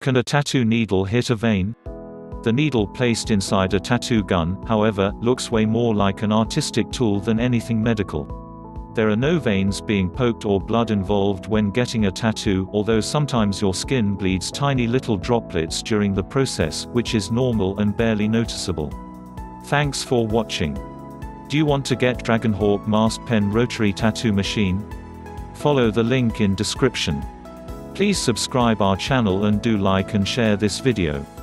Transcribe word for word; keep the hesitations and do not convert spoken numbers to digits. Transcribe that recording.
Can a tattoo needle hit a vein? The needle placed inside a tattoo gun, however, looks way more like an artistic tool than anything medical. There are no veins being poked or blood involved when getting a tattoo, although sometimes your skin bleeds tiny little droplets during the process, which is normal and barely noticeable. Thanks for watching. Do you want to get Dragonhawk Masked Pen Rotary Tattoo Machine? Follow the link in description. Please subscribe our channel and do like and share this video.